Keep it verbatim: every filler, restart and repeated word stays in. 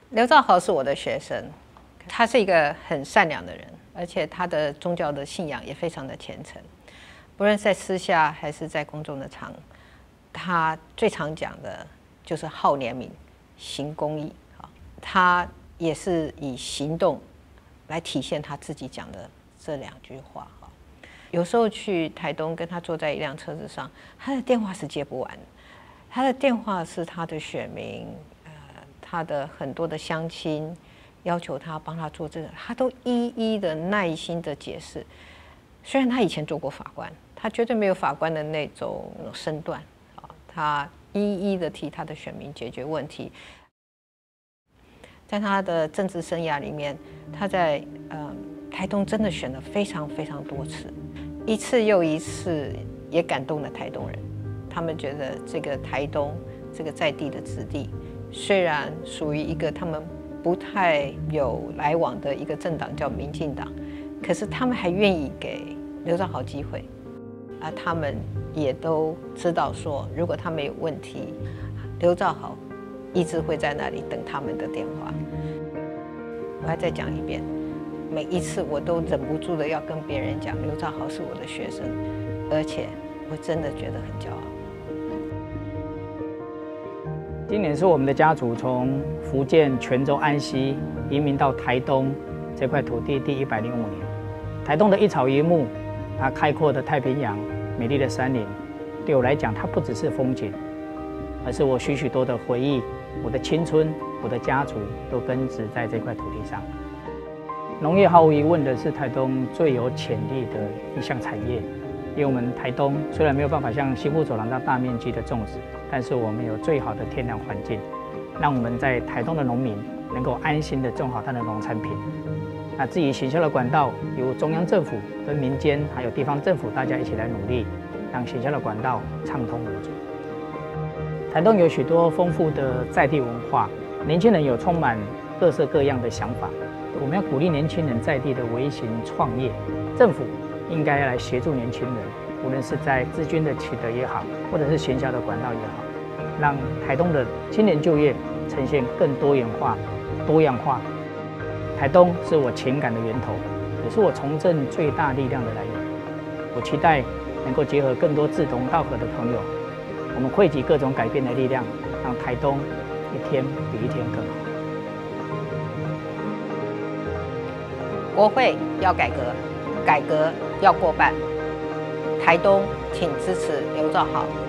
刘兆豪是我的学生，他是一个很善良的人，而且他的宗教的信仰也非常的虔诚。不论在私下还是在公众的场，他最常讲的就是好怜悯、行公义。他也是以行动来体现他自己讲的这两句话。有时候去台东跟他坐在一辆车子上，他的电话是接不完的。他的电话是他的选民，呃，他的很多的乡亲要求他帮他做这个，他都一一的耐心的解释。虽然他以前做过法官，他绝对没有法官的那种身段啊，他一一的替他的选民解决问题。在他的政治生涯里面，他在呃台东真的选了非常非常多次，一次又一次，也感动了台东人。他们觉得这个台东这个在地的子弟，虽然属于一个他们不太有来往的一个政党叫民进党，可是他们还愿意给刘兆豪机会，而他们也都知道说，如果他们有问题，刘兆豪一直会在那里等他们的电话。我还再讲一遍，每一次我都忍不住的要跟别人讲，刘兆豪是我的学生，而且我真的觉得很骄傲。 今年是我们的家族从福建泉州安溪移民到台东这块土地第一百零五年。台东的一草一木，它开阔的太平洋、美丽的山林，对我来讲，它不只是风景，而是我许许多的回忆。我的青春，我的家族都根植在这块土地上。农业毫无疑问的是台东最有潜力的一项产业。因为我们台东虽然没有办法像西部走廊这样大面积的种植，但是我们有最好的天然环境，让我们在台东的农民能够安心的种好他的农产品。那至于行销的管道，由中央政府跟民间还有地方政府大家一起来努力，让行销的管道畅通无阻。台东有许多丰富的在地文化，年轻人有充满各式各样的想法。我们要鼓励年轻人在地的微型创业，政府应该来协助年轻人，无论是在资金的取得也好，或者是行销的管道也好，让台东的青年就业呈现更多元化、多样化。台东是我情感的源头，也是我从政最大力量的来源。我期待能够结合更多志同道合的朋友，我们汇集各种改变的力量，让台东一天比一天更好。 国会要改革，改革要过半。台东，请支持刘兆豪。